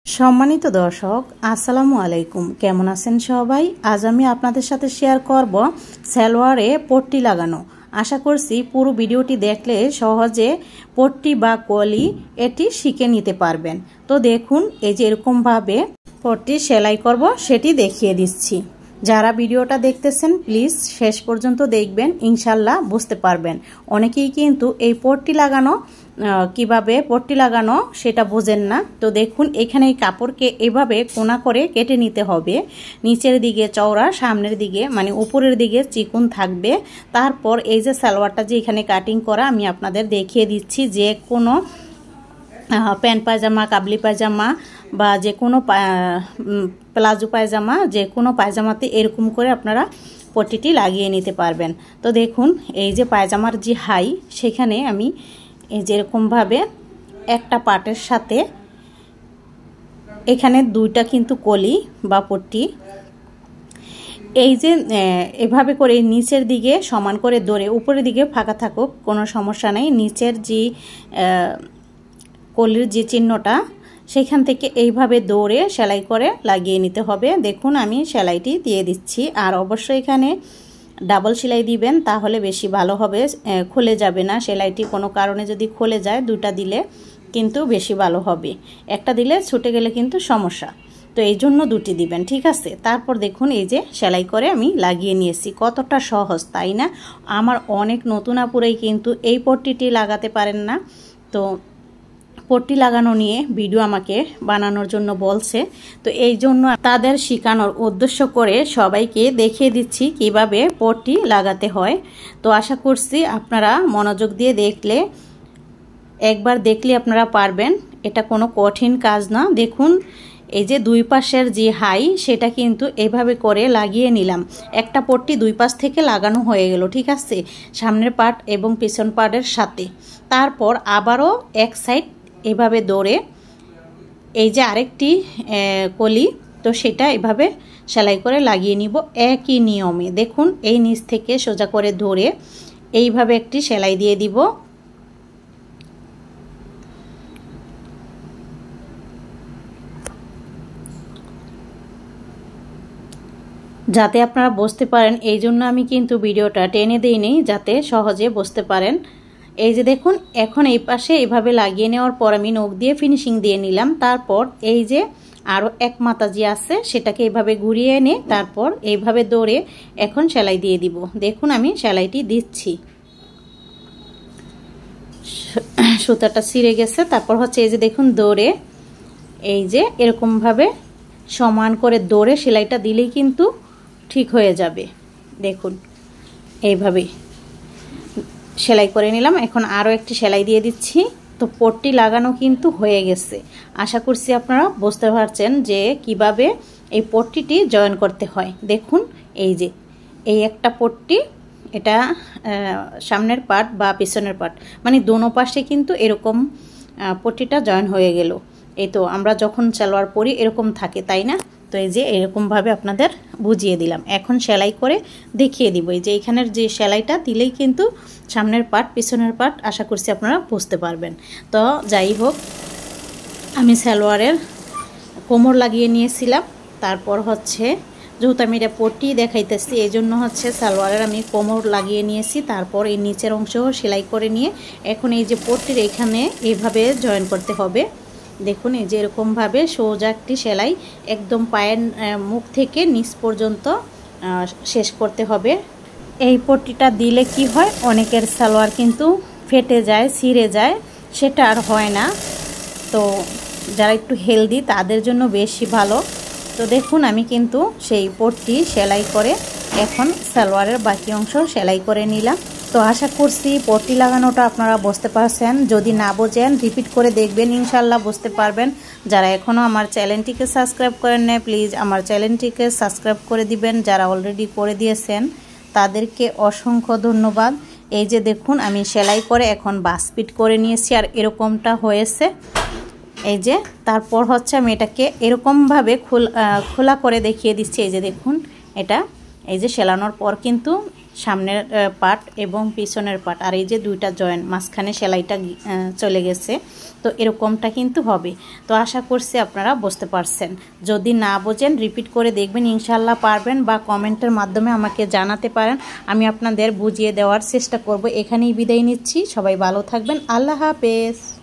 सम्मानित दर्शक আসসালামু আলাইকুম কেমন আছেন সবাই। আজ আমি আপনাদের সাথে শেয়ার করব সালোয়ারে পট্টি লাগানো। আশা করছি পুরো ভিডিওটি দেখলে সহজে পট্টি বা কলি এটি শিখে নিতে পারবেন। তো দেখুন এই যে এরকম ভাবে পট্টি সেলাই করব সেটি দেখিয়ে দিচ্ছি। যারা ভিডিওটা দেখতেছেন প্লিজ শেষ পর্যন্ত দেখবেন, ইনশাআল্লাহ বুঝতে পারবেন। অনেকেই কিন্তু এই পট্টি লাগানো কিভাবে পট্টি লাগানো সেটা বোঝেন না। তো দেখুন এখানে এই কাপড়কে এভাবে কোনা করে কেটে নিতে হবে। নিচের দিকে চওড়া, সামনের দিকে মানে উপরের দিকে চিকন থাকবে। তারপর এই যে সালোয়ারটা যে এখানে কাটিং করা আমি আপনাদের দেখিয়ে দিচ্ছি। যে কোনো প্যান্ট পায়জামা, কাবলি পায়জামা বা যে কোনো প্লাজো পায়জামা, যে কোনো পায়জামাতে এরকম করে আপনারা পট্টিটি লাগিয়ে নিতে পারবেন। তো দেখুন এই যে পায়জামার যে হাই সেখানে আমি এই যেরকমভাবে একটা পাটের সাথে এখানে দুইটা কিন্তু কলি বা পট্টি এই যে এভাবে করে নিচের দিকে সমান করে ধরে, উপরের দিকে ফাঁকা থাকুক কোনো সমস্যা নেই, নিচের যে কলির যে চিহ্নটা সেখান থেকে এইভাবে দৌড়ে সেলাই করে লাগিয়ে নিতে হবে। দেখুন আমি সেলাইটি দিয়ে দিচ্ছি। আর অবশ্যই এখানে ডাবল সেলাই দিবেন, তাহলে বেশি ভালো হবে, খুলে যাবে না সেলাইটি। কোনো কারণে যদি খুলে যায় দুটা দিলে কিন্তু বেশি ভালো হবে, একটা দিলে ছুটে গেলে কিন্তু সমস্যা। তো এই জন্য দুটি দিবেন, ঠিক আছে। তারপর দেখুন এই যে সেলাই করে আমি লাগিয়ে নিয়েছি। কতটা সহজ তাই না? আমার অনেক নতুন আপুরাই কিন্তু এই পট্টিটি লাগাতে পারেন না। তো পট্টি লাগানো নিয়ে ভিডিও আমাকে বানানোর জন্য বলছে। তো এই জন্য তাদের শেখানোর উদ্দেশ্য করে সবাইকে দেখিয়ে দিচ্ছি কিভাবে পট্টি লাগাতে হয়। তো আশা করছি আপনারা মনোযোগ দিয়ে দেখলে, একবার দেখলে আপনারা পারবেন। এটা কোনো কঠিন কাজ না। দেখুন এই যে দুই পাশের যে হাই সেটা কিন্তু এভাবে করে লাগিয়ে নিলাম। একটা পট্টি দুই পাশ থেকে লাগানো হয়ে গেল, ঠিক আছে, সামনের পার্ট এবং পিছন পার্টের সাথে। তারপর আবারও এক সাইড এভাবে দৌড়ে এই যে আরেকটি কলি, তো সেটা এভাবে সেলাই করে লাগিয়ে নিব একই নিয়মে। দেখুন এই নিচ থেকে সোজা করে ধরে এইভাবে একটি সেলাই দিয়ে দিব। যাতে আপনারা বুঝতে পারেন এই জন্য আমি কিন্তু ভিডিওটা টেনে দিইনি, যাতে সহজে বুঝতে পারেন। এই যে দেখুন এখন এই পাশে এইভাবে লাগিয়ে নেওয়ার পর আমি নখ দিয়ে ফিনিশিং দিয়ে নিলাম। তারপর এই যে আরও এক মাথা যে আছে সেটাকে এইভাবে ঘুরিয়ে এনে তারপর এইভাবে দৌড়ে এখন সেলাই দিয়ে দিব। দেখুন আমি সেলাইটি দিচ্ছি। সুতাটা ছিঁড়ে গেছে। তারপর হচ্ছে এই যে দেখুন দৌড়ে এই যে এরকমভাবে সমান করে দৌড়ে সেলাইটা দিলেই কিন্তু ঠিক হয়ে যাবে। দেখুন এইভাবেই সেলাই করে নিলাম। এখন আরও একটি সেলাই দিয়ে দিচ্ছি। তো পট্টি লাগানো কিন্তু হয়ে গেছে। আশা করছি আপনারা বুঝতে পারছেন যে কিভাবে এই পট্টিটি জয়েন করতে হয়। দেখুন এই যে এই একটা পট্টি, এটা সামনের পার্ট বা পিছনের পার্ট মানে দোনো পাশে কিন্তু এরকম পট্টিটা জয়েন হয়ে গেল। এই তো আমরা যখন সালোয়ার পরি এরকম থাকে তাই না? তো এই যে এরকমভাবে আপনাদের বুঝিয়ে দিলাম। এখন সেলাই করে দেখিয়ে দিব। এই যে এখানের যে সেলাইটা দিলেই কিন্তু সামনের পার্ট পিছনের পার্ট আশা করছি আপনারা বুঝতে পারবেন। তো যাই হোক আমি সালোয়ারের কোমর লাগিয়ে নিয়েছিলাম। তারপর হচ্ছে যেহেতু আমি এটা পট্টি দেখাইতেছি এই জন্য হচ্ছে সালোয়ারের আমি কোমর লাগিয়ে নিয়েছি। তারপর এই নিচের অংশও সেলাই করে নিয়ে এখন এই যে পট্টির এখানে এইভাবে জয়েন করতে হবে। দেখুন এই যে এরকমভাবে সোজা একটি সেলাই একদম পায়ের মুখ থেকে নিচ পর্যন্ত শেষ করতে হবে। এই পট্টিটা দিলে কি হয়, অনেকের সালোয়ার কিন্তু ফেটে যায়, ছিঁড়ে যায়, সেটা আর হয় না। তো যারা একটু হেলদি তাদের জন্য বেশি ভালো। তো দেখুন আমি কিন্তু সেই পট্টি সেলাই করে এখন সালোয়ারের বাকি অংশ সেলাই করে নিলাম। তো আশা করছি পট্টি লাগানোটা আপনারা বুঝতে পারছেন। যদি না বোঝেন রিপিট করে দেখবেন, ইনশাল্লাহ বুঝতে পারবেন। যারা এখনও আমার চ্যানেলটিকে সাবস্ক্রাইব করেন না প্লিজ আমার চ্যানেলটিকে সাবস্ক্রাইব করে দিবেন। যারা অলরেডি করে দিয়েছেন তাদেরকে অসংখ্য ধন্যবাদ। এই যে দেখুন আমি সেলাই করে এখন বাসপিট করে নিয়েছি আর এরকমটা হয়েছে। এই যে তারপর হচ্ছে আমি এটাকে এরকমভাবে খোলা করে দেখিয়ে দিচ্ছি। এই যে দেখুন এটা এই যে সেলানোর পর কিন্তু সামনের পার্ট এবং পিছনের পার্ট আর এই যে দুইটা জয়েন্ট মাঝখানে সেলাইটা চলে গেছে, তো এরকমটা কিন্তু হবে। তো আশা করছি আপনারা বুঝতে পারছেন। যদি না বোঝেন রিপিট করে দেখবেন, ইনশাল্লাহ পারবেন, বা কমেন্টের মাধ্যমে আমাকে জানাতে পারেন, আমি আপনাদের বুঝিয়ে দেওয়ার চেষ্টা করব। এখানেই বিদায় নিচ্ছি, সবাই ভালো থাকবেন, আল্লাহ হাফেজ।